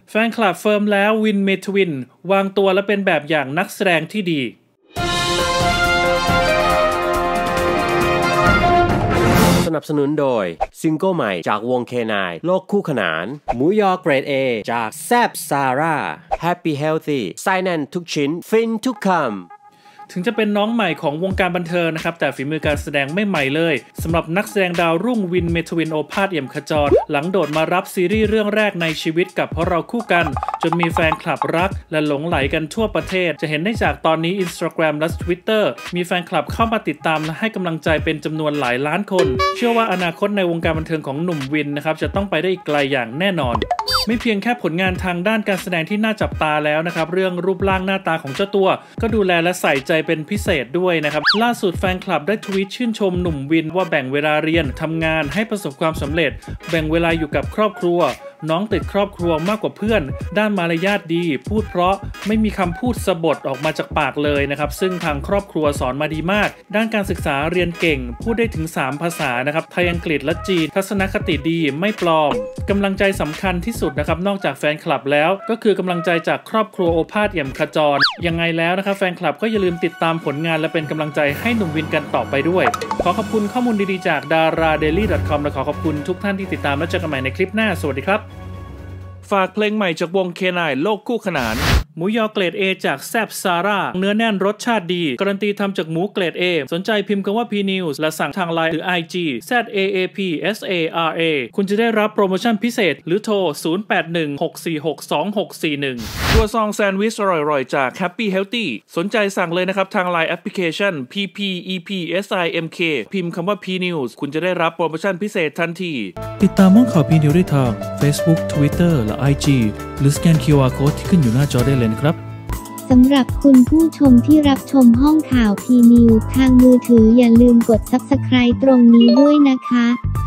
แฟนคลับเฟิร์มแล้ววินเมทวินวางตัวและเป็นแบบอย่างนักแสดงที่ดีสนับสนุนโดยซิงเกิลใหม่จากวงเคนายโลกคู่ขนานหมูยอเกรด A จากแซบซาร่า Happy Healthy ไส้แน่นทุกชิ้นฟินทุกคำถึงจะเป็นน้องใหม่ของวงการบันเทิงนะครับแต่ฝีมือการแสดงไม่ใหม่เลยสำหรับนักแสดงดาวรุ่งวินเมทวินโอภาสเอี่ยมขจรหลังโดดมารับซีรีส์เรื่องแรกในชีวิตกับเพราะเราคู่กันจนมีแฟนคลับรักและหลงไหลกันทั่วประเทศจะเห็นได้จากตอนนี้ Instagram และ Twitter มีแฟนคลับเข้ามาติดตามและให้กำลังใจเป็นจำนวนหลายล้านคนเชื่อว่าอนาคตในวงการบันเทิงของหนุ่มวินนะครับจะต้องไปได้อีกไกลอย่างแน่นอนไม่เพียงแค่ผลงานทางด้านการแสดงที่น่าจับตาแล้วนะครับเรื่องรูปร่างหน้าตาของเจ้าตัวก็ดูแลและใส่ใจเป็นพิเศษด้วยนะครับล่าสุดแฟนคลับได้ทวีตชื่นชมหนุ่มวินว่าแบ่งเวลาเรียนทำงานให้ประสบความสำเร็จแบ่งเวลาอยู่กับครอบครัวน้องติดครอบครัวมากกว่าเพื่อนด้านมารยาทดีพูดเพราะไม่มีคำพูดสบถออกมาจากปากเลยนะครับซึ่งทางครอบครัวสอนมาดีมากด้านการศึกษาเรียนเก่งพูดได้ถึง3ภาษานะครับไทยอังกฤษและจีนทัศนคติดีไม่ปลอมกำลังใจสำคัญที่สุดนะครับนอกจากแฟนคลับแล้วก็คือกำลังใจจากครอบครัวโอภาสเอี่ยมขจรยังไงแล้วนะครับแฟนคลับก็อย่าลืมติดตามผลงานและเป็นกำลังใจให้หนุ่มวินกันต่อไปด้วยขอขอบคุณข้อมูลดีๆจาก daradaily.com และขอขอบคุณทุกท่านที่ติดตามและเจอกันใหม่ในคลิปหน้าสวัสดีครับฝากเพลงใหม่จากวงเคนายโลกคู่ขนานหมูยอเกรด A จากแซบซาร่าเนื้อแน่นรสชาติดีการันตีทำจากหมูเกรด A สนใจพิมพ์คำว่า PNews และสั่งทาง LINE หรือ IG ZAAPSARA คุณจะได้รับโปรโมชั่นพิเศษหรือโทร 0816462641 ตัวซองแซนด์วิชอร่อยๆจาก Happy Healthy สนใจสั่งเลยนะครับทาง LINE แอปพลิเคชัน PPEPSIMK พิมพ์คำว่า PNews คุณจะได้รับโปรโมชั่นพิเศษทันทีติดตามห้องข่าว PNews ได้ทาง Facebook Twitter และ IG หรือสแกน QR Code ที่ขึ้นอยู่หน้าจอได้เลยนะครับสำหรับคุณผู้ชมที่รับชมห้องข่าว PNews ทางมือถืออย่าลืมกด Subscribe ตรงนี้ด้วยนะคะ